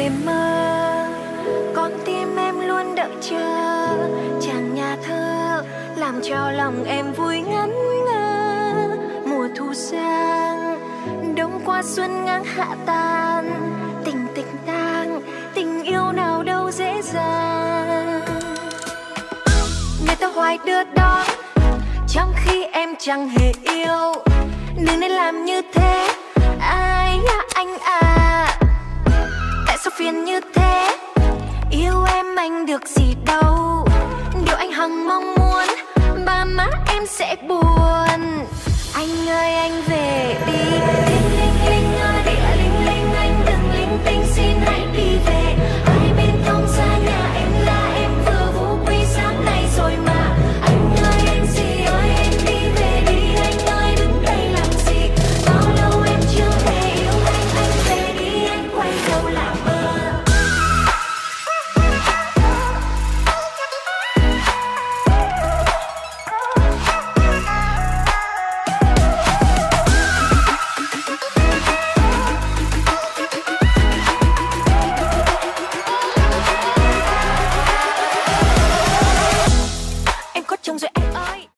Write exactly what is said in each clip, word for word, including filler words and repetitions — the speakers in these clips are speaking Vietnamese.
đêm mơ, con tim em luôn đợi chờ chàng nhà thơ làm cho lòng em vui ngẩn ngơ. Mùa thu sang, đông qua xuân ngang hạ tàn, tình tình tang, tình yêu nào đâu dễ dàng. Người ta hoài đưa đón trong khi em chẳng hề yêu, đừng nên làm như thế ai à, anh à. Tại sao phiền như thế, yêu em anh được gì đâu. Điều anh hằng mong muốn, ba má em sẽ buồn. Anh ơi anh về đi, linh linh linh ơi địa linh linh, anh đừng linh tinh xin hãy đi về. Hai bên không xa nhà em là em vừa vũ quy sáng nay rồi mà. Anh ơi anh gì ơi em đi về đi, anh ơi đứng đây làm gì. Bao lâu em chưa hề yêu anh, anh về đi anh quay đầu làm mơ. Trông rồi anh ơi.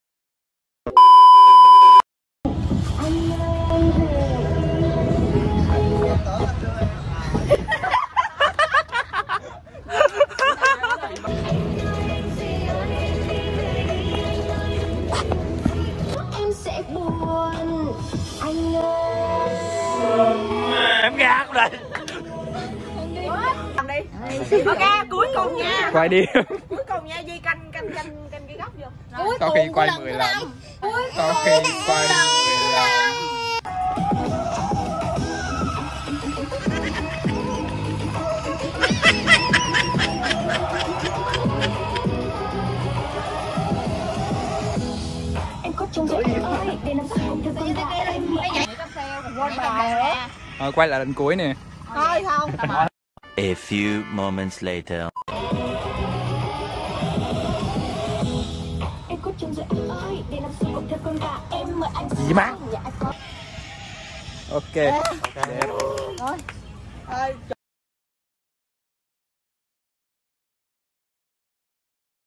Em sẽ buồn. Anh ơi. Em gạt rồi. Đi. Ok, cuối cùng nha. Quay đi. Cuối cùng nha, Di canh canh canh canh cái góc vô. Cuối Sau khi quay mười lăm. Sau khi quay mười lăm. Em có trông rồi anh ơi, để làm sao không được con gà em. Quên bài nữa. Rồi quay lại lần cuối nè. Thôi không. A few moments later. Em có trông rồi anh ơi, để làm sao không theo con gà em. Mời anh Gì má? Ok. Rồi. Thôi.